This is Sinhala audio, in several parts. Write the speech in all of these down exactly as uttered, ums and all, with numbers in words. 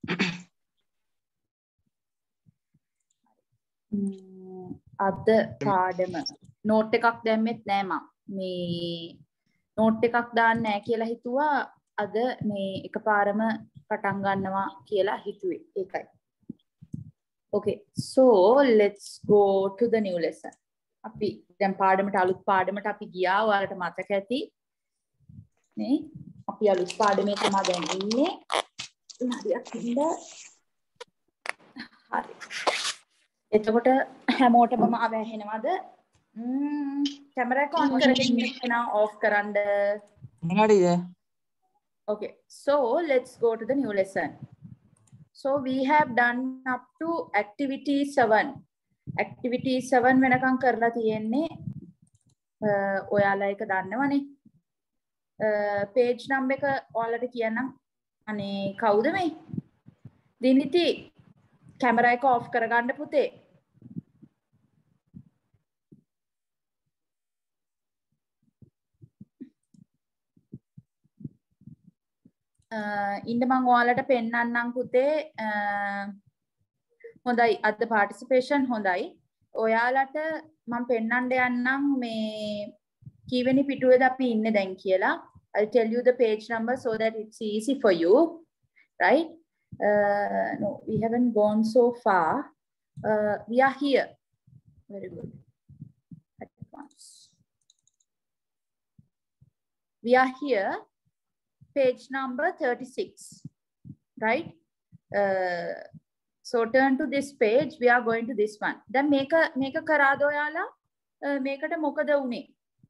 අද පාඩම නෝට් එකක් දැම්මෙත් නෑ මම. මේ නෝට් එකක් දාන්න නෑ කියලා හිතුවා. අද මේ එකපාරම පටන් ගන්නවා කියලා හිතුවේ. ඒකයි. Okay, so let's go to the new lesson. අපි දැන් පාඩමට අලුත් පාඩමට අපි ගියා. ඔයාලට මතක ඇති. නේ? අපි අලුත් පාඩමේ තමයි දැන් ඉන්නේ. හරියක් ඉන්න. හරි. එතකොට හැමෝටම මාව ඇහෙනවද? ම්ම් කැමරා එක ඔන් කරගෙන ඉන්න ඔෆ් කරන්න. හරිද? Okay, so let's go to the new lesson. So we have done up to activity seven. Activity seven වෙනකම් කරලා තියෙන්නේ ඔයාලා එක දන්නවනේ. page number එක ඔයාලට කියන්නම්. අනේ කවුද මේ? දිනිති කැමරා එක ඔෆ් කරගන්න පුතේ. ඉන්න මං ඔයාලට පෙන්නන්නම් පුතේ. හොඳයි අද participation හොඳයි. ඔයාලට මම පෙන්නන්න යන්නම් මේ කීවෙනි පිටුවේද අපි ඉන්නේ දැන් කියලා. I'll tell you the page number so that it's easy for you, right? Uh, no, we haven't gone so far. Uh, we are here. Very good. Advance. We are here. Page number thirty-six, right? Uh, so turn to this page. We are going to this one. Then make a make a karado yala. Make it a mokada une.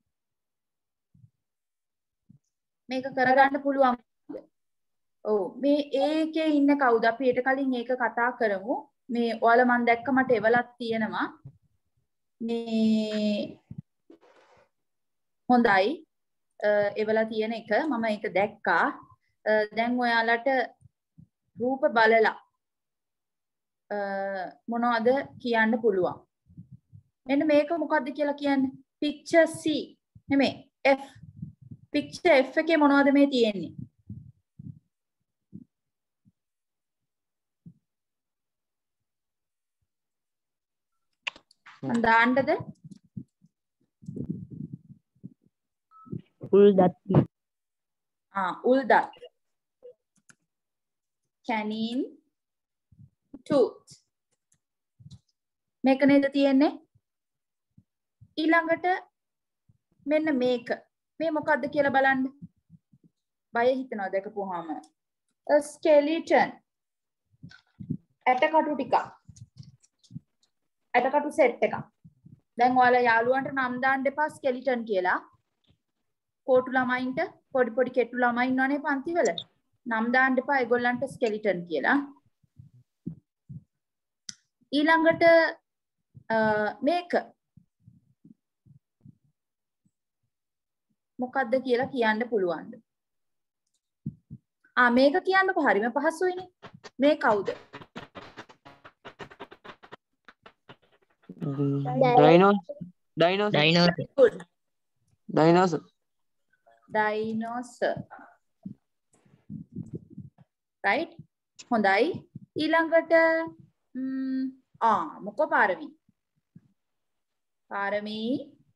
Make a karaganda puluam. Oh, me eke inna kauda අපි ඊට කලින් ඒක කතා කරමු. මේ ඔයාලා මම දැක්ක මට එවලක් තියෙනවා. මේ හොඳයි. එවලා තියෙන එක මම ඒක දැක්කා. දැන් ඔයාලට රූප බලලා මොනවද කියන්න පුළුවන්. මෙන්න මේක මොකද්ද කියලා කියන්නේ? picture C නෙමෙයි F. picture F එකේ මොනවද මේ තියෙන්නේ? මම දාන්නද? උල්දත් Ah, uldat. Canine, tooth. මේක නේද තියෙන්නේ? ඊළඟට මෙන්න මේක. මේ මොකද්ද කියලා බලන්න. බය හිතනවා දැකපුවාම. A skeleton. ඇටකටු ටිකක්. ඇටකටු සෙට් එකක්. දැන් ඔයාලා යාළුවන්ට නම් දාන්න එපා skeleton කියලා. කොටු ළමයින්ට පොඩි පොඩි කෙටු ළමයි ඉන්නවනේ පන්තිවල. නම් දාන්න එපා ඒගොල්ලන්ට ස්කෙලිටන් කියලා. ඊළඟට මේක මොකද්ද කියලා කියන්න පුළුවන්ද? ආ මේක කියන්නකො හරිම පහසුයිනේ. මේ කවුද? Dinosaur. Dinosaur. Dinosaur. Dinosaur. Dinosaur. Right? හොඳයි. ඊළඟට ම් ආ මොකෝ පාරමී? පාරමී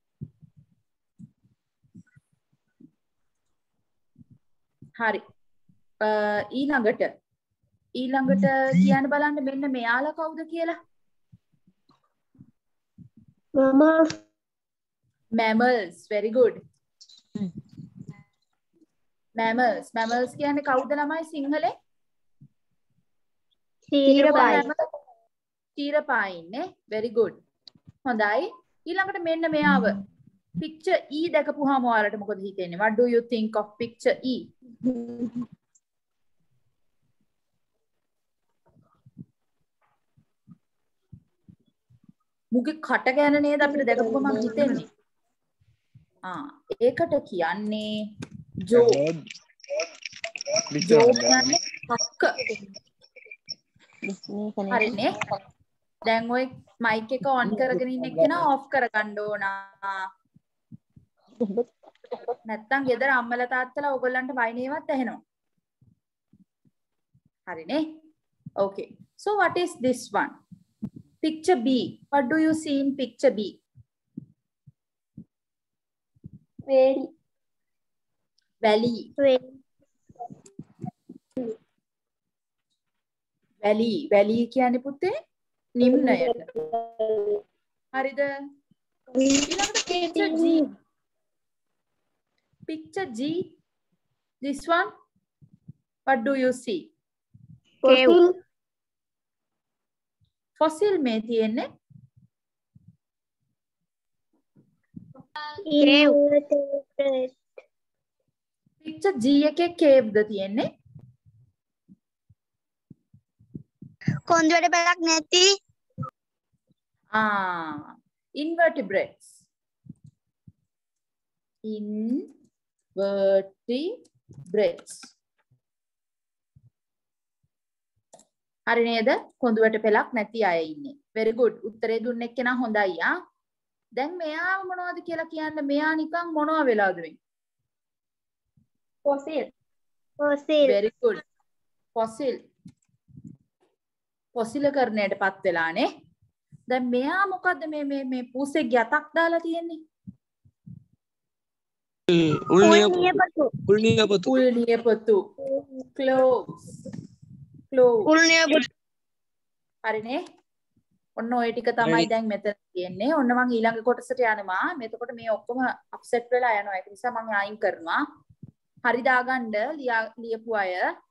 හරි. ඊළඟට ඊළඟට කියන්න බලන්න මෙන්න මෙයාලා කවුද කියලා? Mammals. Mammals. Very good. Mammals. Mammals කියන්නේ කවුද ළමයි සිංහලේ? Steerapine. Steerapine නේ. Very good. හොඳයි. ඊළඟට මෙන්න මෙයාව. Picture E දැකපුවාම ඔයාලට මොකද හිතෙන්නේ? What do you think of picture E? මුගේ කට ගැන නේද අපිට දැකපුවම හිතෙන්නේ. ආ ඒකට කියන්නේ ජෝ. ජෝ කියන්නේ හක්ක. හරිනේ. දැන් ඔය මයික් එක ඔන් කරගෙන ඉන්න එක්කෙනා ඔෆ් කරගන්න ඕන. නැත්තම් ගෙදර අම්මලා තාත්තලා ඕගොල්ලන්ට වයින්නේවත් ඇහෙනවා. හරිනේ. Okay. So what is this one? Picture B. What do you see in picture B? Valley. Valley. Valley. Valley. Valley කියන්නේ පුතේ නිම්නයට. හරිද? ඊළඟට picture G. Picture G. This one. What do you see? Fossil. Fossil මේ තියෙන්නේ Invertebrate. picture G එකේ cave ද තියෙන්නේ කොන්දේට බලක් නැති. ah invertebrates. Invertebrates. හරි නේද? කොඳුවට පෙලක් නැති අය ඉන්නේ. very good. උත්තරේ දුන්න එක්කෙනා හොඳයි ආ. දැන් මෙයා මොනවද කියලා කියන්න මෙයා නිකන් මොනවා වෙලාද මේ? Fossil. Fossil. very good. fossil. ෆොසිලකරණයටපත් වෙලානේ. දැන් මෙයා මොකද්ද මේ මේ මේ පූසෙක් යතක් දාලා තියෙන්නේ? උල්නියපොතු. උල්නියපොතු. උල්නියපොතු. cloves. cloves. උල්නියපොතු. හරිනේ. ඔන්න ඔය ටික තමයි දැන් මෙතන තියෙන්නේ. ඔන්න මම ඊළඟ කොටසට යනවා. මෙතකොට මේ ඔක්කොම අප්සෙට් වෙලා යනවා. ඒක නිසා මම අයින් කරනවා. හරි දාගන්න ලියපු අය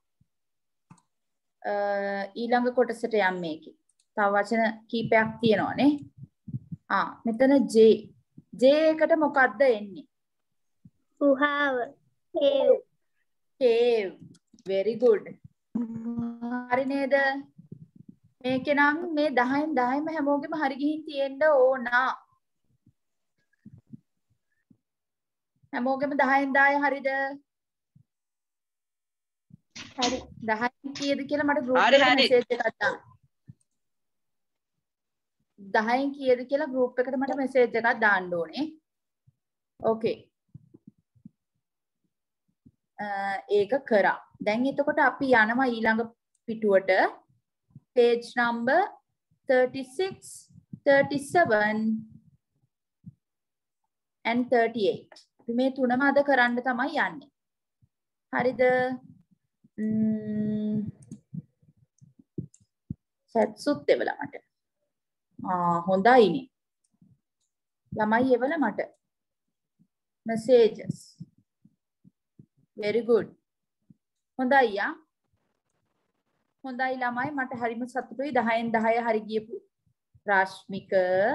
ඊළඟ කොටසට යම් මේකේ. තව වචන කීපයක් තියෙනවානේ. ආ මෙතන J. J එකට මොකද්ද එන්නේ? ගුහාව. Cave. Cave. very good. හරි නේද? මේකේ නම් මේ දහයෙන් දහයම හැමෝගෙම හරි ගිහින් තියෙන්න ඕන. හැමෝගෙම දහයෙන් දහය හරිද? හරි දහයෙන් කීයද කියලා මට group එකට message එකක් දාන්න. දහයෙන් කීයද කියලා group එකට මට message එකක් දාන්න ඕනේ. okay. ඒක කරා. දැන් එතකොට අපි යනවා ඊළඟ පිටුවට page number thirty-six, thirty-seven and thirty-eight. අපි මේ තුනම අද කරන්න තමයි යන්නේ. හරිද? ම්ම් සත්සුත් එවලා මට. ආ හොඳයිනේ. ළමයි එවලා මට. messages. very good. හොඳයි යා. හොඳයි ළමයි මට හරිම සතුටුයි දහයෙන් දහය හරි ගියපු රාශ්මික.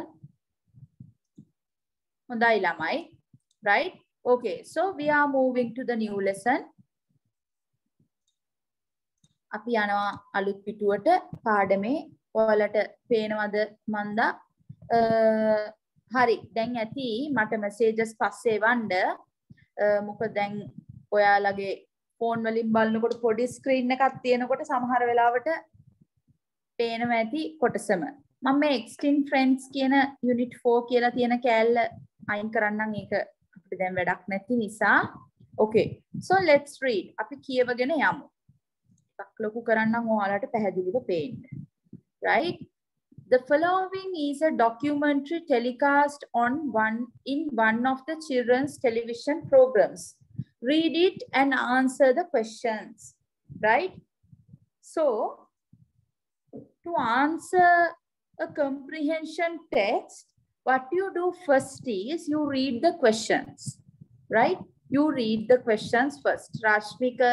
හොඳයි ළමයි. right? okay. So we are moving to the new lesson. අපි යනවා අලුත් පිටුවට පාඩමේ ඔයාලට පේනවද මන්දා? හරි දැන් ඇති මට messages පස්සේ වණ්ඩ මොකද දැන් ඔයාලගේ ෆෝන් වලින් බලනකොට පොඩි ස්ක්‍රීන් එකක් තියෙනකොට සමහර වෙලාවට පේනවා ඇති කොටසම. මම මේ extend friends කියන unit four කියලා තියෙන කෑල්ල අයින් කරන්නම් ඒක අපිට දැන් වැඩක් නැති නිසා. okay. so let's read. අපි කියවගෙන යමු. ටිකක් ලොකු කරන්නම් ඔයාලට පැහැදිලිව පේන්න. right? The following is a documentary telecast on one in one of the children's television programs. Read it and answer the questions. Right? So, to answer a comprehension text, what you do first is you read the questions. Right? You read the questions first. Rashmika.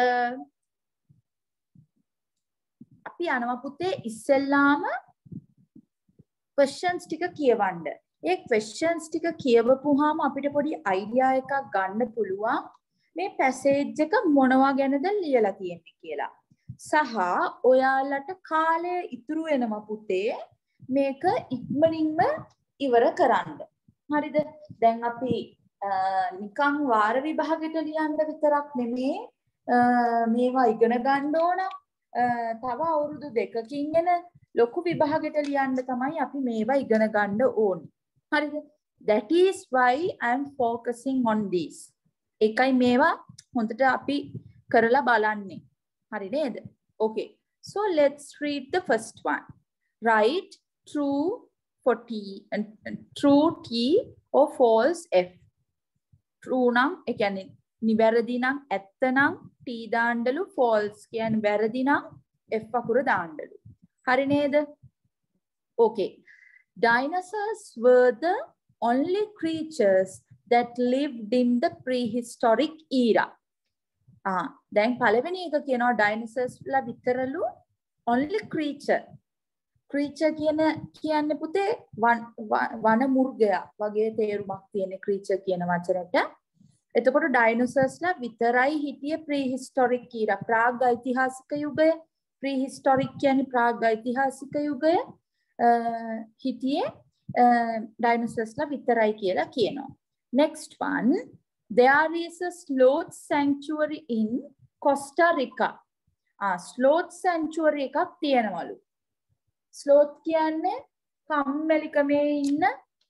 අපි යනවා පුතේ ඉස්සෙල්ලාම questions ටික කියවන්න. ඒ questions ටික කියවපුවාම අපිට පොඩි idea එකක් ගන්න පුළුවන් මේ passage එක මොනවා ගැනද ලියලා තියෙන්නේ කියලා. සහ ඔයාලට කාලය ඉතුරු වෙනවා පුතේ මේක ඉක්මනින්ම ඉවර කරන්න. හරිද? දැන් අපි නිකන් වාර විභාගෙට ලියන්න විතරක් නෙමේ මේවා ඉගෙන ගන්න ඕන. තව අවුරුදු දෙකකින් එන ලොකු විභාගෙට ලියන්න තමයි අපි මේවා ඉගෙන ගන්න ඕනේ. හරිද? That is why I am focusing on this. එකයි මේවා හොඳට අපි කරලා බලන්නේ. හරි නේද? Okay. So let's read the first one. Write true for T and, and true T or false F. True නම් ඒ කියන්නේ නිවැරදි නම් ඇත්ත නම් T දාන්නලු, false කියන්නේ වැරදි නම් F අකුර දාන්නලු. හරි නේද? Okay. Dinosaurs were the only creatures that lived in the prehistoric era. Ah, දැන් පළවෙනි එක කියනවා dinosaurs ලා විතරලු only creature. creature කියන කියන්නේ පුතේ වන මුර්ගයා වගේ තේරුමක් තියෙන creature කියන වචනයට. එතකොට dinosaurs ලා විතරයි හිටියේ prehistoric era. ප්‍රාග් ඓතිහාසික යුගය. prehistoric කියන්නේ ප්‍රාග් ඓතිහාසික යුගය හිටියේ dinosaurs ලා විතරයි කියලා කියනවා. Next one. There is a sloth sanctuary in Costa Rica. Ah, sloth sanctuary එකක් තියෙනවලු. sloth කියන්නේ කම්මැලිකමේ ඉන්න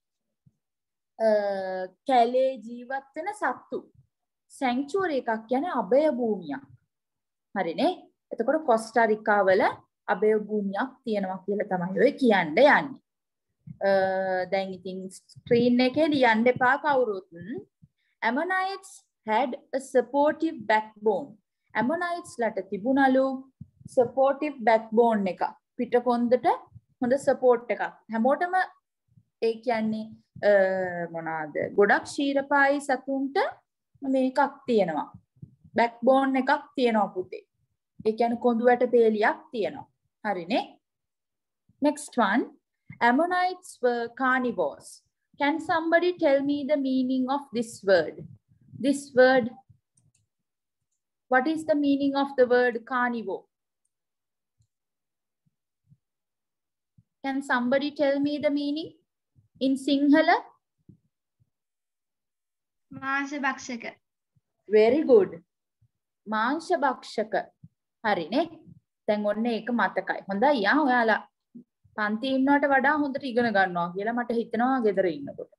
කැලේ ජීවත් වෙන සත්තු. sanctuary එකක් කියන්නේ අභය භූමියක්. හරිනේ? එතකොට කොස්ටා රිකා වල අභය භූමියක් තියෙනවා කියලා තමයි ඔය කියන්න යන්නේ. දැන් ඉතින් ස්ක්‍රීන් එකේ ලියන්න එපා කවුරුත්. Ammonites had a supportive backbone. Ammonites ලට තිබුණලු supportive backbone එක. පිටකොන්දට හොඳ support එකක්. හැමෝටම ඒ කියන්නේ මොනවාද? ගොඩක් ශීරපායි සතුන්ට මේකක් තියෙනවා. backbone එකක් තියෙනවා පුතේ. ඒ කියන්නේ කොඳු වැට පේලියක් තියෙනවා. හරිනේ? Next one. Ammonites were carnivores. Can somebody tell me the meaning of this word? This word, what is the meaning of the word carnivore? Can somebody tell me the meaning in Sinhala? මාංශ භක්ෂක. Very good. මාංශ භක්ෂක. හරිනේ? දැන් ඔන්න ඒක මතකයි. හොඳයි යා ඔයාලා පන්ති ඉන්නවට වඩා හොඳට ඉගෙන ගන්නවා කියලා මට හිතෙනවා ගෙදර ඉන්නකොට.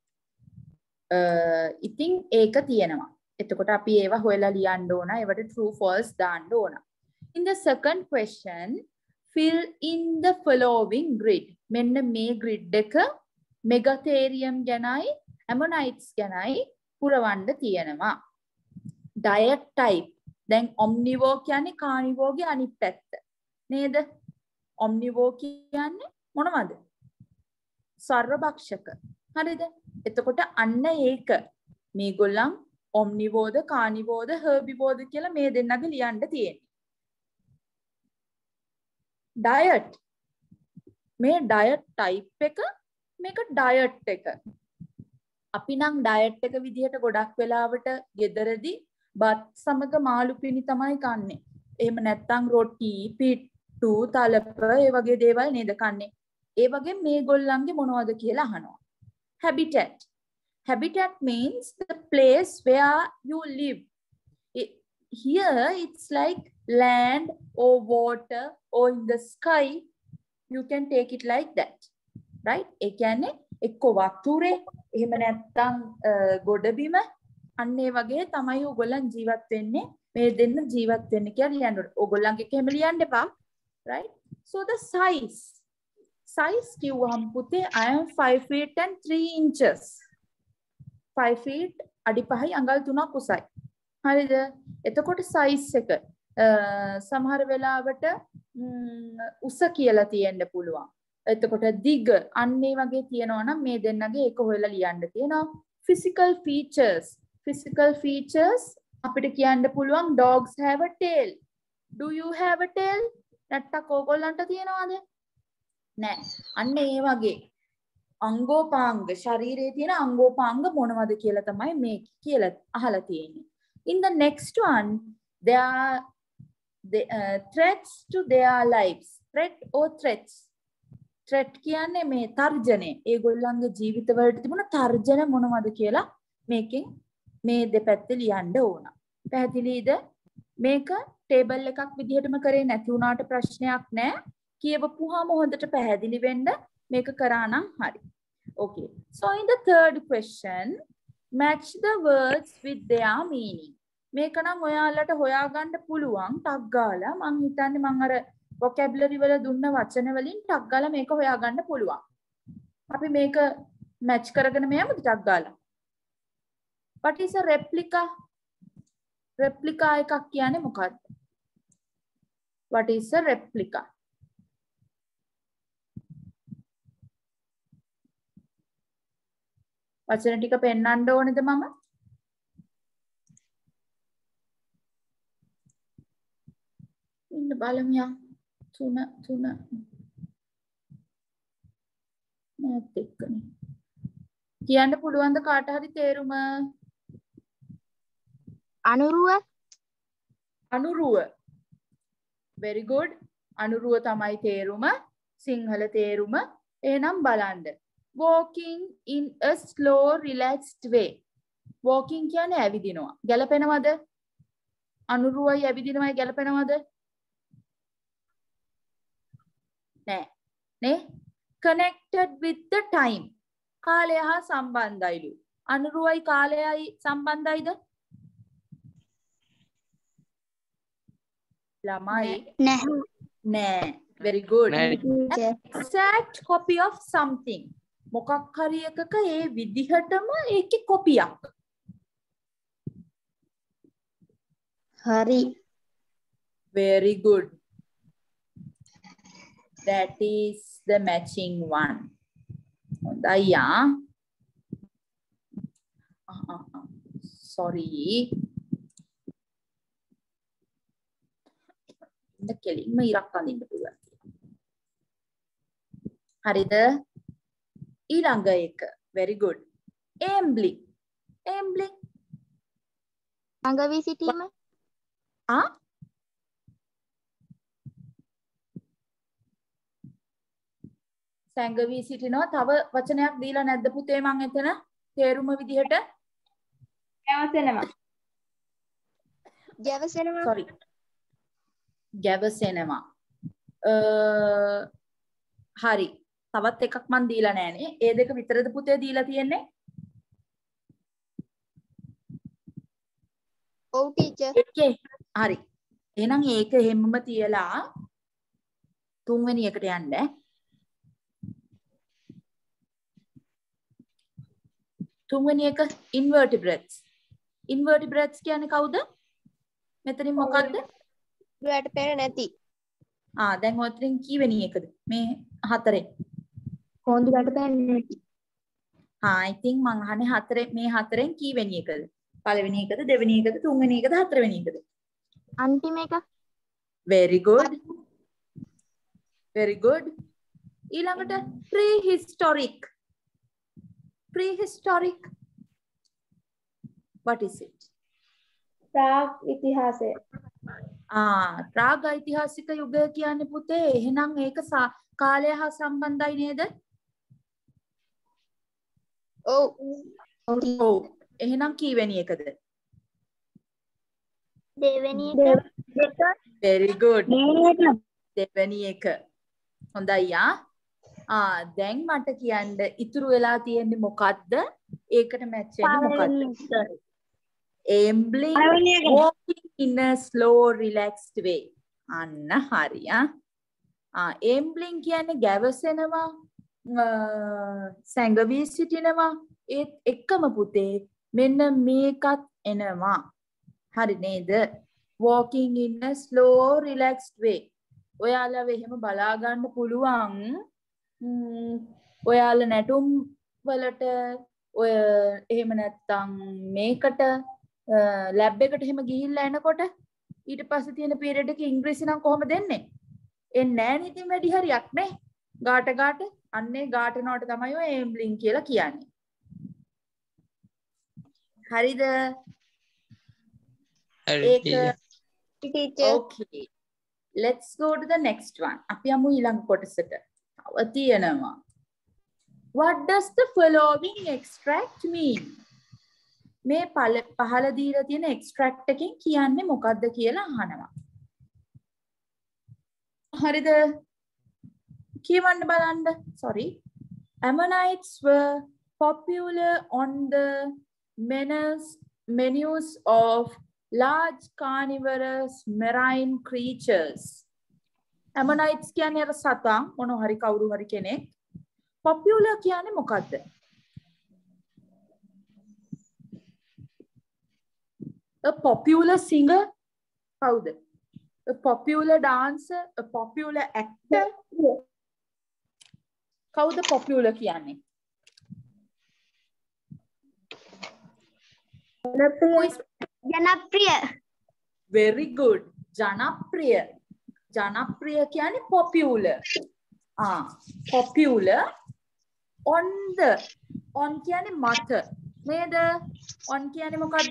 ඉතින් ඒක තියෙනවා. එතකොට අපි ඒවා හොයලා ලියන්න ඕන. ඒවට true false දාන්න ඕන. In the second question, fill in the following grid. මෙන්න මේ grid එක megatherium ගැනයි ammonites ගැනයි පුරවන්න තියෙනවා. Diet type. දැන් omnivore කියන්නේ carnivore ගේ අනිත් පැත්ත. නේද? omnivore කියන්නේ මොනවද? සර්වභක්ෂක. හරිද? එතකොට අන්න ඒක මේගොල්ලන් omnivore ද carnivore ද herbivore ද කියලා මේ දෙන්නගේ ලියන්න තියෙන්නේ. diet. මේ diet type එක මේක diet එක. අපි නම් diet එක විදිහට ගොඩක් වෙලාවට ගෙදරදී බත් සමග මාළු පිණි තමයි කන්නේ. එහෙම නැත්නම් රොටි, පිට්ටු, තලප ඒ වගේ දේවල් නේද කන්නේ. ඒ වගේ මේගොල්ලන්ගේ මොනවද කියලා අහනවා. habitat. habitat means the place where you live. It, here it's like land or water or in the sky. You can take it like that. Right? ඒ කියන්නේ එක්ක වතුරේ එහෙම නැත්නම් ගොඩබිම අන්න ඒ වගේ තමයි ඔයගොල්ලන් ජීවත් වෙන්නේ. මේ දෙන්න ජීවත් වෙන්නේ කියලා ලියන්න ඕනේ. ඔයගොල්ලන්ගේ එකම ලියන්න එපා. Right? So the size. Size කිව්වහම පුතේ I am five feet and three inches. five feet අඩි පහයි අඟල් තුනක් උසයි. හරිද? එතකොට size එක සමහර වෙලාවට උස කියලා තියෙන්න පුළුවන්. එතකොට දිග අන්න ඒ වගේ තියෙනවා නම් මේ දෙන්නගේ එක හොයලා ලියන්න තියෙනවා. Physical features. Physical features අපිට කියන්න පුළුවන් dogs have a tail. Do you have a tail? නැත්තම් ඕගොල්ලන්ට තියෙනවද? නෑ. අන්න ඒ වගේ අංගෝපාංග ශරීරයේ තියෙන අංගෝපාංග මොනවද කියලා තමයි මේ කියලා අහලා තියෙන්නේ. In the next one, there are the uh, threats to their lives. Threat or threats. threat කියන්නේ මේ තර්ජනය. ඒගොල්ලන්ගේ ජීවිතවලට තිබුණ තර්ජන මොනවද කියලා මේකෙන් මේ දෙපැත්ත ලියන්න ඕන. පැහැදිලිද? මේක ටේබල් එකක් විදිහටම කරේ නැති වුණාට ප්‍රශ්නයක් නැහැ. කියවපුවාම හොඳට පැහැදිලි වෙන්න මේක කරා නම් හරි. Okay. So in the third question, match the words with their meaning. මේක නම් ඔයාලට හොයාගන්න පුළුවන් ටක් ගාලා. මං හිතන්නේ මං අර vocabulary වල දුන්න වචන වලින් ටක් ගාලා මේක හොයාගන්න පුළුවන්. අපි මේක match කරගෙන මෙයමද ටක් ගාලා. What is a replica? Replica එකක් කියන්නේ මොකක්ද? What is a replica? වචන ටික පෙන්වන්න ඕනේද මම? ඉන්න බලමු යා. තුන තුන නැත් එක්කනේ. කියන්න පුළුවන්ද කාට හරි තේරුම? අනුරුව අනුරුව. very good. අනුරුව තමයි තේරුම. සිංහල තේරුම. එහෙනම් බලන්න. walking in a slow relaxed way. walking කියන්නේ ඇවිදිනවා. ගැලපෙනවද? අනුරුවයි ඇවිදිනවයි ගැලපෙනවද? නෑ. නේ? connected with the time. කාලය හා සම්බන්ධයිලු. අනුරුවයි කාලයයි සම්බන්ධයිද? ළමයි නැහැ. නෑ. very good. නෑ. exact copy of something. මොකක් හරි එකක ඒ විදිහටම ඒකේ කොපියක්. හරි. very good. that is the matching one. හොඳයි යා. sorry. ඉන්න කෙලින්ම ඉරක් අඳින්න පුළුවන්. හරිද? ඊළඟ එක. very good. ambling. ambling. අඟවි සිටීම. ආ? සැඟවි සිටිනවා. තව වචනයක් දීලා නැද්ද පුතේ මං එතන? තේරුම විදිහට? ගැවසෙනවා. ගැවසෙනවා. sorry. ගැවසෙනවා. අ හරි. තවත් එකක් මන් දීලා නෑනේ. ඒ දෙක විතරද පුතේ දීලා තියෙන්නේ? ඔව් ටීචර්. ඒකේ හරි. එහෙනම් ඒක හැමම තියලා තුන්වෙනි එකට යන්න. තුන්වෙනි එක invertebrates. invertebrates කියන්නේ කවුද? මෙතනින් මොකද්ද? ඔයාලට පේන්නේ නැති. ආ දැන් ඔතනින් කීවෙනි එකද? මේ හතරෙන්. කොන්දුලට පේන්නේ නැති. ආ I think මං අහන්නේ හතරේ මේ හතරෙන් කීවෙනි එකද? පළවෙනි එකද දෙවෙනි එකද තුන්වෙනි එකද හතරවෙනි එකද? අන්තිම එක. very good. very good. ඊළඟට prehistoric. prehistoric. what is it? ප්‍රාග් ඉතිහාසය. ආ ප්‍රාග් ඓතිහාසික යුගය කියන්නේ පුතේ එහෙනම් ඒක කාලය හා සම්බන්ධයි නේද? ඔව්. ඔව්. එහෙනම් කීවෙනි එකද? දෙවෙනි එක. very good. දෙවෙනි එක. හොඳයි ආ. ආ දැන් මට කියන්න ඉතුරු වෙලා තියෙන්නේ මොකද්ද? ඒකට මැච් වෙන්නේ මොකද්ද? ambling, walking in a slow relaxed way. අන්න හරි ආ. ආ ambling කියන්නේ ගැවසෙනවා, සැඟවී සිටිනවා. ඒත් එකම පුතේ මෙන්න මේකත් එනවා. හරි නේද? walking in a slow relaxed way. ඔයාලව එහෙම බලා ගන්න පුළුවන්. ඔයාලා නැටුම් වලට ඔය එහෙම නැත්තම් මේකට ලැබ් එකට එහෙම ගිහිල්ලා එනකොට ඊට පස්සේ තියෙන පීරියඩ් එකේ ඉංග්‍රීසි නම් කොහොමද දෙන්නේ? එන්නේ නැහැ නේ. ඉතින් වැඩි හරියක් නේ. ගාට ගාට අන්නේ ගාටනවට තමයි ඔය ambling කියලා කියන්නේ. හරිද? ඒක teacher. okay. let's go to the next one. අපි යමු ඊළඟ කොටසට. තව තියෙනවා. what does the following extract mean? මේ පහළ දීලා තියෙන extract එකෙන් කියන්නේ මොකද්ද කියලා අහනවා. හරිද? කියවන්න බලන්න. sorry. ammonites were popular on the menus menus of large carnivorous marine creatures. ඇමොනයිට්ස් කියන්නේ අර සතා මොන හරි කවුරු හරි කෙනෙක්. පොපියුලර් කියන්නේ මොකද්ද? a popular singer කවුද? a popular dancer, a popular actor කවුද popular කියන්නේ? ජනප්‍රිය. Very good. ජනප්‍රිය. ජනප්‍රිය කියන්නේ popular. ආ popular on the on කියන්නේ මත නේද? on කියන්නේ මොකද්ද?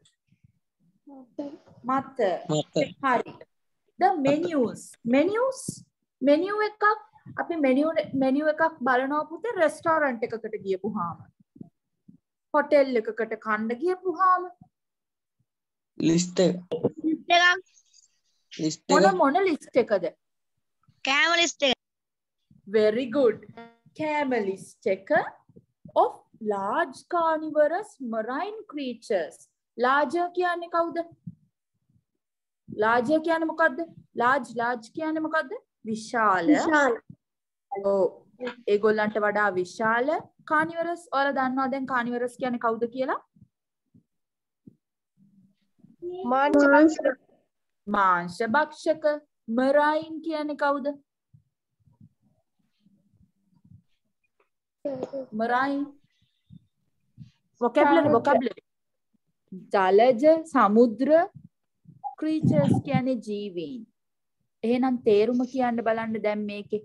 මත. හරි. the menus menus menu එකක් අපි menu menu එකක් බලනවා පුතේ රෙස්ටෝරන්ට් එකකට ගියපුවාම හොටෙල් එකකට කන්න ගියපුවාම ලිස්ට් එක ලිස්ට් එකක්. ලිස්ට් මොන එක මොන ලිස්ට් එකද? කෑම ලිස්ට් එක. very good. කෑම ලිස්ට් එක of large carnivorous marine creatures. larger කියන්නේ කවුද? larger කියන්නේ මොකද්ද? large large කියන්නේ මොකද්ද? විශාල. විශාල. ඔව්. ඒගොල්ලන්ට වඩා විශාල carnivorous. ඔයාලා දන්නවා දැන් carnivorous කියන්නේ කවුද කියලා? මාංශ භක්ෂක. මාංශ භක්ෂක. marine කියන්නේ කවුද? marine vocabulary vocabulary ජලජ සමුද්‍ර creatures කියන්නේ ජීවීන්. එහෙනම් තේරුම කියන්න බලන්න දැන් මේකේ.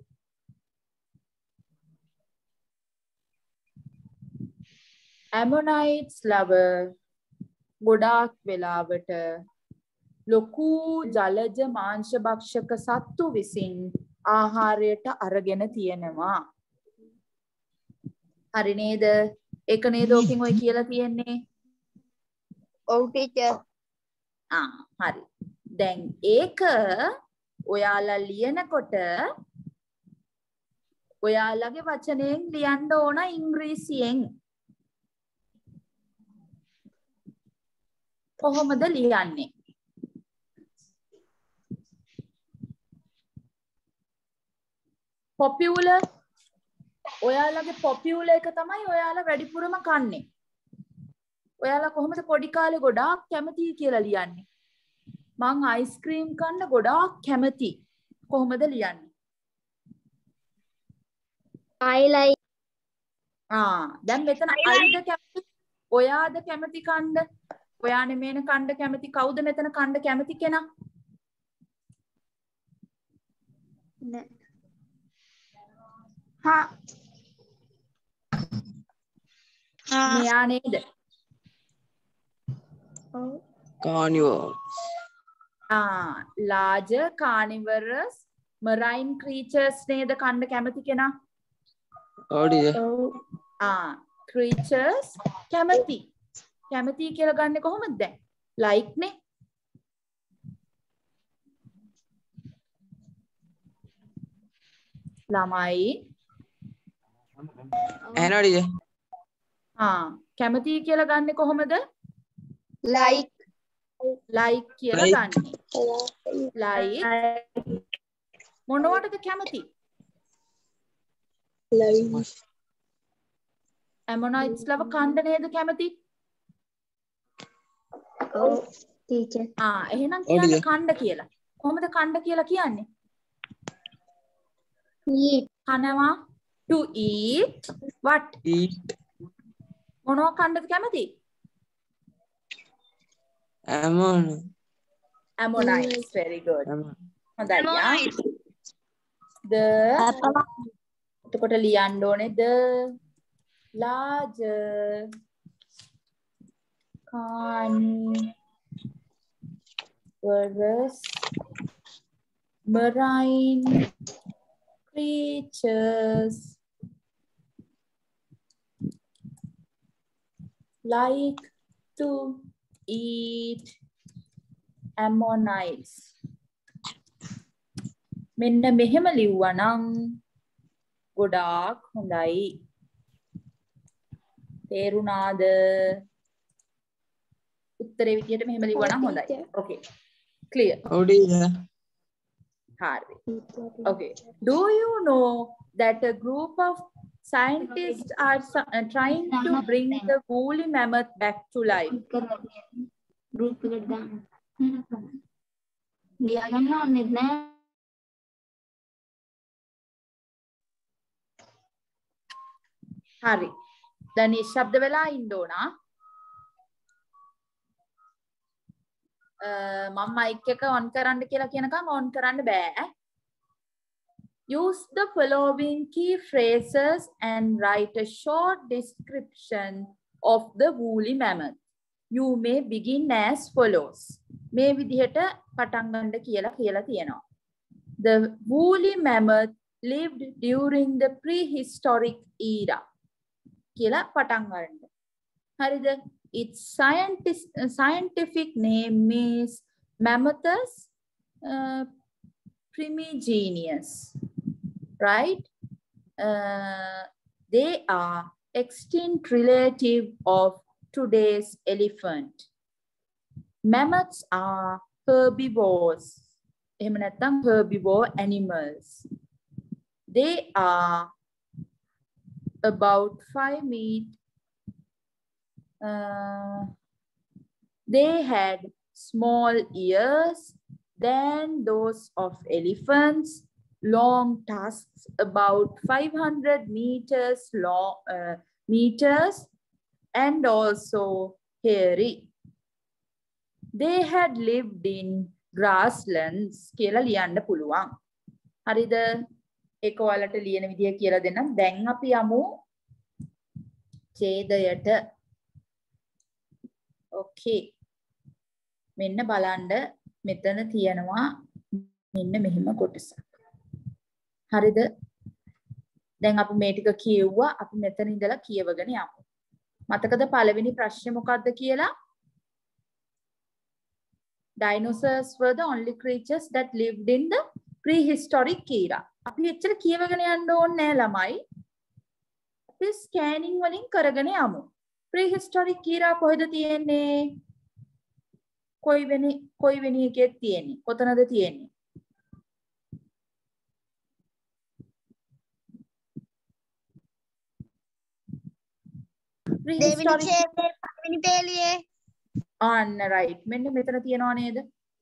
Ammonites lover ගොඩාක් වෙලාවට ලොකු ජලජ මාංශ භක්ෂක සත්තු විසින් ආහාරයට අරගෙන තියෙනවා. හරි නේද? ඒක නේද ඔකින් ඔය කියලා තියෙන්නේ? ඔව් ටීචර්. ආ හරි. දැන් ඒක ඔයාලා ලියනකොට ඔයාලගේ වචනයෙන් ලියන්න ඕන ඉංග්‍රීසියෙන්. කොහොමද ලියන්නේ? popular ඔයාලගේ popular එක තමයි ඔයාලා වැඩිපුරම කන්නේ. ඔයාලා කොහොමද පොඩි කාලේ ගොඩාක් කැමති කියලා ලියන්නේ? මං අයිස්ක්‍රීම් කන්න ගොඩාක් කැමති. කොහොමද ලියන්නේ? I like. ආ දැන් මෙතන අයිද කැමති? ඔයාද කැමති කන්න? ඔයා නෙමෙයින කන්න කැමති. කවුද මෙතන කන්න කැමති කෙනා? නෑ. හා මෙයා නේද? ඔව්. carnivore ආ larger carnivorous marine creatures නේද කන්න කැමති කෙනා? ඔව්ද? ඔව්. ආ creatures කැමති. කැමති කියලා ගන්නෙ කොහොමද දැන්? like නේ. ළමයි ඇහෙනවද? ආ කැමති කියලා ගන්නෙ කොහොමද? like. like කියලා Like. ගන්නෙ. like මොනවටද කැමති? like. Ammonites ලව කන්න නේද කැමති? ඔව් ටීචර්. ආ එහෙනම් ඔව් කියන්න ටීචර්. කන්න කියලා. කොහොමද කන්න කියලා කියන්නේ? eat. කනවා to eat what? eat මොනවා කන්නද කැමති? ammon Ammonites. very good. ammon හොඳයි යා. the එතකොට ලියන්න ඕනේ the larger carnivorous marine creatures like to eat ammonites. මෙන්න මෙහෙම ලිව්වනම් ගොඩාක් හොඳයි. තේරුණාද? උත්තරේ විදියට මෙහෙම ලිව්වනම් හොඳයි. Okay. clear. ඔව්ද? Harvey. Okay. Do you know that a group of scientists are su- uh, trying to bring the woolly mammoth back to life? Group එකට දාන්න. ලියාගන්න ඕනෙත් නෑ. හරි. දැන් නිශ්ශබ්ද වෙලා ඉන්න ඕන. මම මයික් එක ඔන් කරන්න කියලා කියනකම් ඔන් කරන්න බෑ. Use the following key phrases and write a short description of the woolly mammoth. You may begin as follows. මේ විදිහට පටන් ගන්න කියලා කියලා තියෙනවා. The woolly mammoth lived during the prehistoric era. කියලා පටන් ගන්න. හරිද? Its scientist, uh, scientific name is Mammuthus uh, primigenius. Right? Uh, they are extinct relative of today's elephant. Mammoths are herbivores. එහෙම නැත්නම් herbivore animals. They are about five meter. Uh, they had small ears than those of elephants, long tusks about five hundred meters long, uh, meters, and also hairy. They had lived in grasslands. කියලා ලියන්න පුළුවන්. හරිද? ඒක ඔයාලට ලියන විදිය කියලා දෙන්නම්. දැන් අපි යමු ඡේදයට. ඕකේ. මෙන්න බලන්න මෙතන තියෙනවා මෙන්න මෙහෙම කොටසක්. හරිද? දැන් අපි මේ ටික කියුවා. අපි මෙතන ඉඳලා කියවගෙන යමු. මතකද පළවෙනි ප්‍රශ්නේ මොකක්ද කියලා? Dinosaurs were the only creatures that lived in the prehistoric era. අපි එච්චර කියවගෙන යන්න ඕනේ නෑ ළමයි. අපි ස්කෑනින් වලින් කරගෙන යමු. prehistoric era කොහෙද තියෙන්නේ? කොයි වෙනි කොයි වෙනි එකෙත් තියෙන්නේ? කොතනද තියෙන්නේ? දෙවෙනි ඡේදයේ පළවෙනි පේලියේ. අන්න right. මෙන්න මෙතන තියනවා නේද?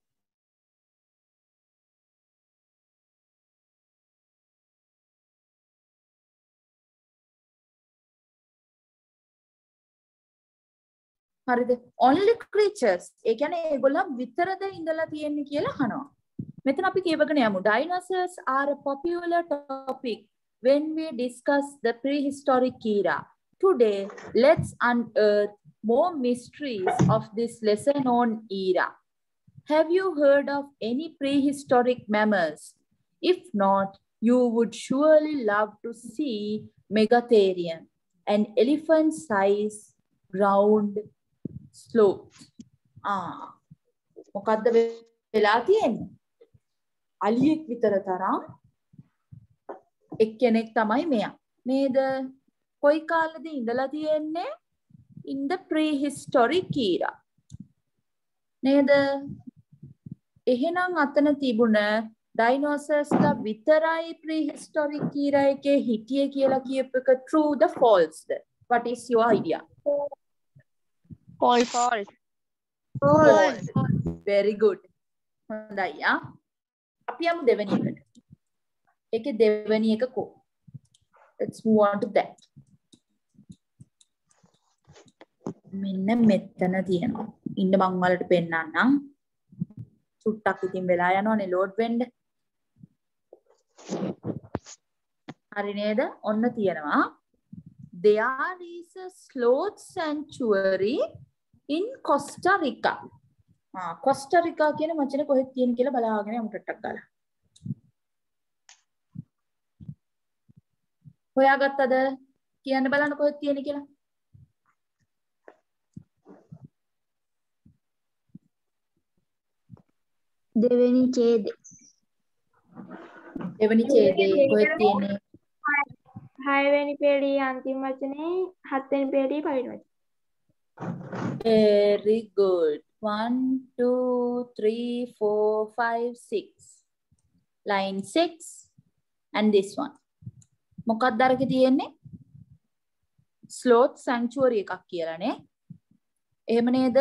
හරිද? only creatures. ඒ කියන්නේ ඒගොල්ලන් විතරද ඉඳලා තියෙන්නේ කියලා අහනවා. මෙතන අපි කියවගෙන යමු. Dinosaurs are a popular topic when we discuss the prehistoric era. Today, let's unearth more mysteries of this lesser known era. Have you heard of any prehistoric mammals? If not, you would surely love to see Megatherium, an elephant-sized round sloth. Ah, මොකද්ද වෙලා තියෙන්නේ? අලියෙක් විතර තරම් එක්කෙනෙක් තමයි මෙයා. නේද? කොයි කාලෙද ඉඳලා තියෙන්නේ? In the prehistoric era. නේද? එහෙනම් අතන තිබුණ dinosaurs විතරයි prehistoric era එකේ හිටියේ කියලා කියප එක true the false? What is your idea? False. False. False. Very good. හොඳයි ආ. අපි යමු දෙවෙනි එකට. ඒකේ දෙවෙනි එක කො? Let's move on to that. මෙන්න මෙතන තියෙනවා. ඉන්න මං වලට පෙන්නන්නම්. සුට්ටක් ඉතින් වෙලා යනවනේ ලෝඩ් වෙන්න. හරි නේද? ඔන්න තියෙනවා. There is a sloth sanctuary in Costa Rica. ආ Costa Rica කියන වචනේ කොහෙද තියෙන්නේ කියලා බලාගෙන යමු ටට්ටක් ගාලා. හොයාගත්තද? කියන්න බලන්න කොහෙද තියෙන්නේ කියලා. දෙවෙනි ඡේදය. දෙවෙනි ඡේදයේ කොහෙද තියෙන්නේ? හයවෙනි පේළියේ අන්තිම වචනේ හත්වෙනි පේළියේ පළවෙනි වචනේ. Very good. One, two, three, four, five, six. line six and this one. මොකක්ද අරක තියෙන්නේ? sloth sanctuary එකක් කියලානේ. එහෙම නේද?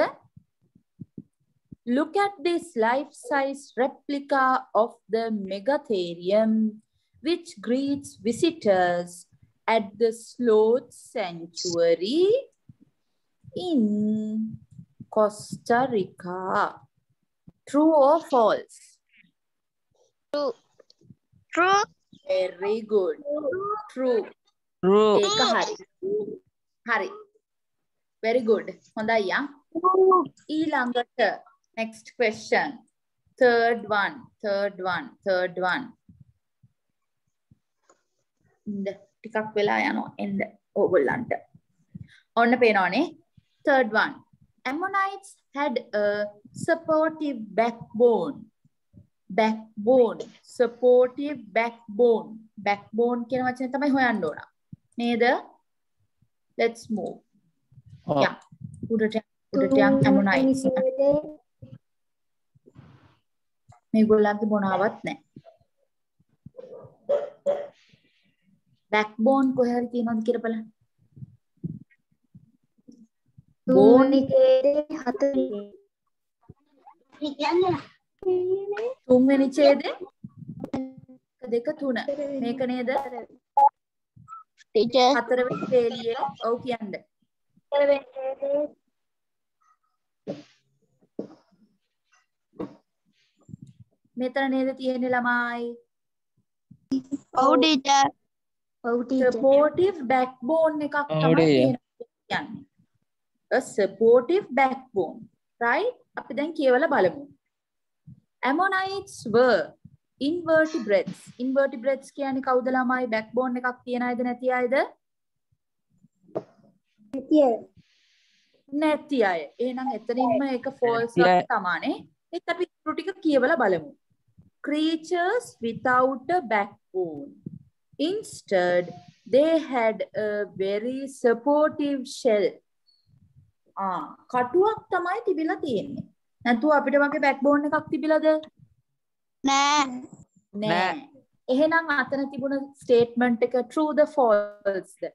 Look at this life-size replica of the megatherium which greets visitors at the sloth sanctuary in Costa Rica. True or false? True. True. Very good. True. True. ඒක හරි. හරි. Very good. හොඳයි යා. ඊළඟට next question. Third one. Third one. Third one. ඉන්න ටිකක් වෙලා යනවා එන්න ඕගොල්ලන්ට. ඔන්න පේනවනේ. Third one. Ammonites had a supportive backbone. Backbone. Supportive backbone. Backbone කියන වචනේ තමයි හොයන්න ඕන. නේද? Let's move. Oh. Yeah. උඩට උඩට යන් ammonites. මේගොල්ලන්ගේ මොනවත් නැහැ. backbone කොහේ හරි තියෙනවද කියලා බලන්න. bone එකේ හතරේ. තුන්වෙනි ඡේදේ දෙක තුන මේක නේද? teacher හතරවෙනි පේලියේ ඔව් කියන්න. මෙතන නේද තියෙන්නේ ළමයි? ඔව් teacher ඔව් teacher supportive backbone එකක් තමයි කියන්නේ. a supportive backbone, right? අපි දැන් කියවලා බලමු. Ammonites were invertebrates. Invertebrates කියන්නේ කවුද ළමයි? backbone එකක් තියන අයද නැති අයද? නැති අය. එහෙනම් එතනින්ම ඒක false එකක් තමයි. ඒත් අපි ඉතුරු ටික කියවලා බලමු. Creatures without a backbone. Instead, they had a very supportive shell. ආ කටුවක් තමයි තිබිලා තියෙන්නේ. නැතුව අපිට වගේ backbone එකක් තිබිලාද? නෑ නෑ. එහෙනම් අතන තිබුණ statement එක true the false the?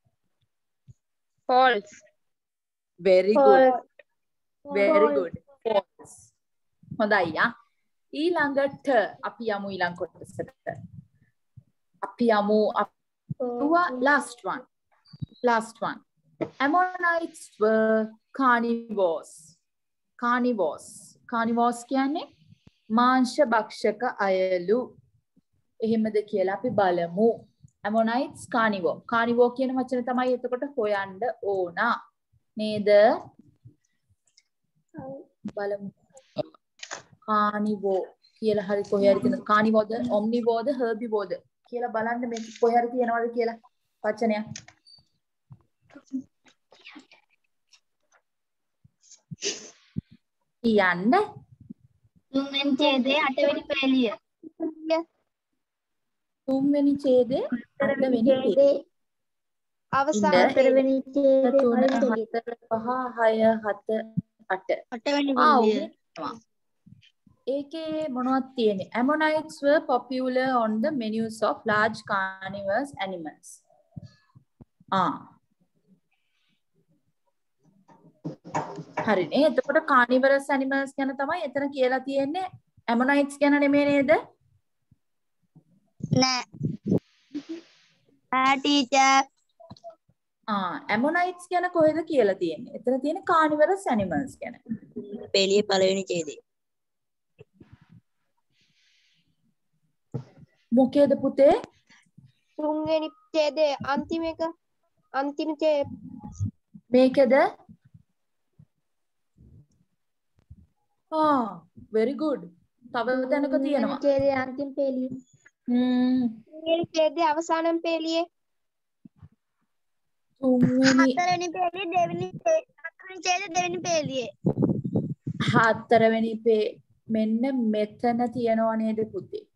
false. Very good. Very good. False. හොඳයි යා. ඊළඟට අපි යමු ඊළඟ කොටසට. අපි යමු අපුවා last one. Last one. Ammonites were carnivores. Carnivores. Carnivores කියන්නේ මාංශ භක්ෂක අයලු. එහෙමද කියලා අපි බලමු. Ammonites carnivore. Carnivore කියන වචනේ තමයි එතකොට හොයන්න ඕන. නේද? බලමු. Carnivore කියලා හරි කොහේ හරි තියෙන carnivore ද omnivore ද herbivore ද කියලා බලන්න මේ කොහේ හරි තියෙනවද කියලා වචනයක්. කියන්න. තුන්වෙනි ඡේදයේ අටවෙනි පේලිය. තුන්වෙනි ඡේදයේ අටවෙනි පේලිය. අවසාන හතරවෙනි ඡේදයේ තුන පළවෙනි පේලිය. හතර පහ හය හත අට. අටවෙනි ආ පේලිය. ඒකේ මොනවද තියෙන්නේ? Ammonites were popular on the menus of large carnivorous animals. ආ හරිනේ. එතකොට carnivorous animals ගැන තමයි එතන කියලා තියෙන්නේ. Ammonites ගැන නෙමෙයි නේද? නෑ. ආ ටීචර්. ආ Ammonites ගැන කොහෙද කියලා තියෙන්නේ? එතන තියෙන්නේ carnivorous animals ගැන. පේලිය පළවෙනි ඡේදයේ. මොකේද පුතේ? තුන්වෙනි ඡේදයේ අන්තිම එක අන්තිම ඡේදය මේකද? ආ very good. තව තැනක තියෙනවා. ඡේදයේ අන්තිම පේලිය. හ්ම් තුන්වෙනි ඡේදයේ අවසාන පේලියේ තුන්වෙනි හතරවෙනි පේලිය දෙවෙනි හතරවෙනි ඡේදයේ දෙවෙනි පේලියේ. හතරවෙනි පේ මෙන්න මෙතන තියනවා නේද පුතේ?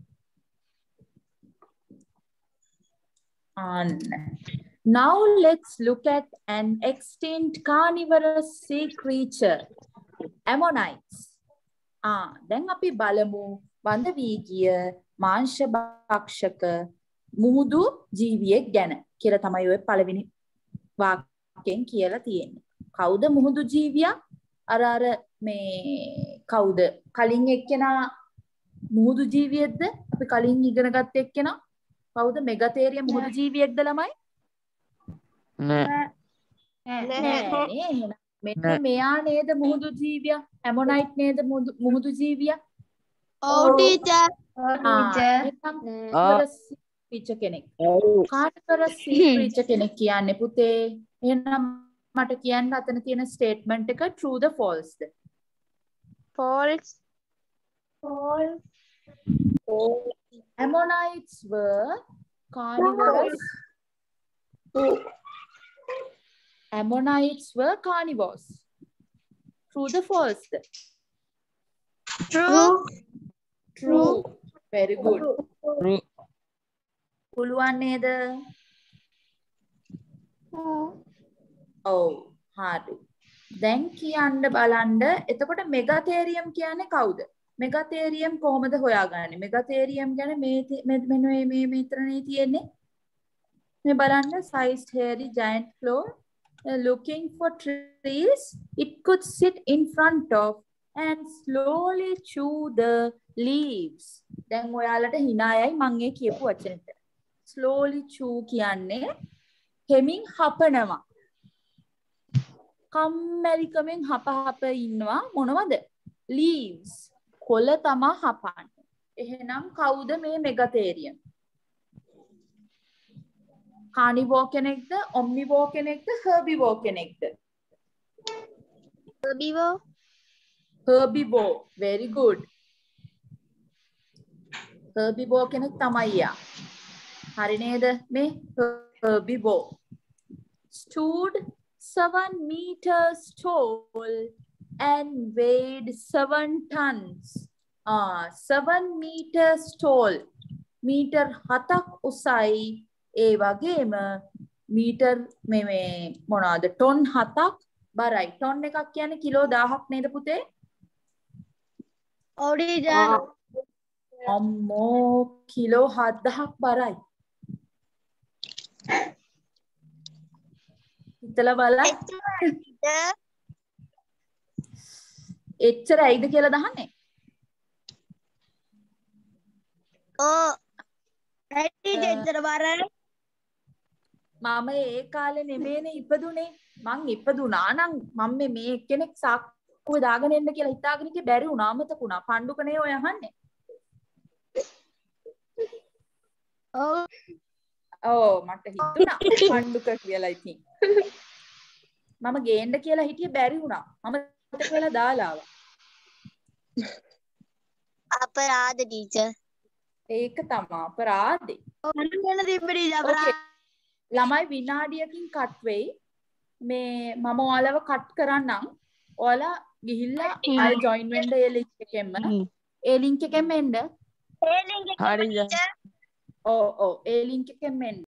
On. Now let's look at an extinct carnivorous sea creature. Ammonites. Ah, දැන් අපි බලමු වඳ වී ගිය මාංශ භක්ෂක මුහුදු ජීවියෙක් ගැන කියලා තමයි ඔය පළවෙනි වාක්‍යයෙන් කියලා තියෙන්නේ. කවුද මුහුදු ජීවියා? අර අර මේ කවුද? කලින් එක්කෙනා මුහුදු ජීවියෙක්ද? අපි කලින් ඉගෙන ගත්ත එක්කෙනා කවුද? මෙගතේරියම් මුහුදු ජීවියෙක්ද ළමයි? නෑ. නෑ එහෙනම් මෙන්න මෙයා නේද මුහුදු ජීවියා? ඇමොනයිට් නේද මුහුදු ජීවියා? ඔව් ටීචර්. ටීචර් කෙනෙක්. කාර්නිවරස් සී ක්‍රීචර් කෙනෙක් කියන්නේ පුතේ. එහෙනම් මට කියන්න අතන තියෙන ස්ටේට්මන්ට් එක true the false the? false. false. Ammonites were carnivores. Ammonites were carnivores. True the false? true. True. Very good. True. පුළුවන් නේද? ඔව් හරි. දැන් කියන්න බලන්න. එතකොට මෙගතේරියම් කියන්නේ කවුද? මෙගතේරියම් කොහොමද හොයාගන්නේ? මෙගතේරියම් ගැන මේ මෙන්න මේ මේ මෙතනනේ තියෙන්නේ. මේ බලන්න sized hairy giant claw uh, looking for trees. It could sit in front of and slowly chew the leaves. දැන් ඔයාලට hina යයි මම ඒ කියපු වචනෙට. slowly chew කියන්නේ හෙමින් හපනවා. කම්මැලිකමෙන් හප හප ඉන්නවා මොනවද? leaves. කොළ තමා හපන්නේ. එහෙනම් කවුද මේ මෙගතේරියම්? කානිවෝ කෙනෙක්ද? ඔම්නිවෝ කෙනෙක්ද? හර්බිවෝ කෙනෙක්ද? herbivore. herbivore. Very good. herbivore කෙනෙක් තමයි යා. හරි නේද? මේ herbivore. stood seven meters tall and weighed seven tons. Ah, seven meters tall. meter හතක් උසයි. ඒ වගේම මීටර් මේ මේ මොනවාද? ටොන් හතක් බරයි. ටොන් එකක් කියන්නේ කිලෝ දහයක් නේද පුතේ? ඔව් ටීචර්. අම්මෝ කිලෝ හතක් බරයි. හිතලා බලන්න. එච්චර ඇයිද කියලා දහන්නේ? ඔව්. ඇයි ටීචර් එච්චර බරයි? මම ඒ කාලේ නෙමෙයිනේ ඉපදුනේ. මං ඉපදුනා නම් මම මේ මේ කෙනෙක් සාක්කුවේ දාගෙන එන්න කියලා හිතාගෙන ඉන්නේ බැරි වුණා අමතක වුණා. පණ්ඩුකනේ ඔය අහන්නේ. ඔව්. ඔව් මට හිතුණා පණ්ඩුක කියලා ඉතින්. මම ගේන්න කියලා හිටියේ බැරි වුණා. මම මතක වෙලා දාලා ආවා. අපරාධ ටීචර්. ඒක තමයි අපරාධේ. ඔව් මම කියන තිබ්බ ටීචර් අපරාධ. ළමයි විනාඩියකින් කට් වෙයි. මේ මම ඔයාලව කට් කරන්නම්. ඔයාලා ගිහිල්ලා ආයෙ ජොයින් වෙන්න ඒ ලින්ක් එකෙන්ම. ඒ ලින්ක් එකෙන්ම එන්න. ඒ ලින්ක් එක හරි. ඔව් ඔව් ඒ ලින්ක් එකෙන්ම එන්න.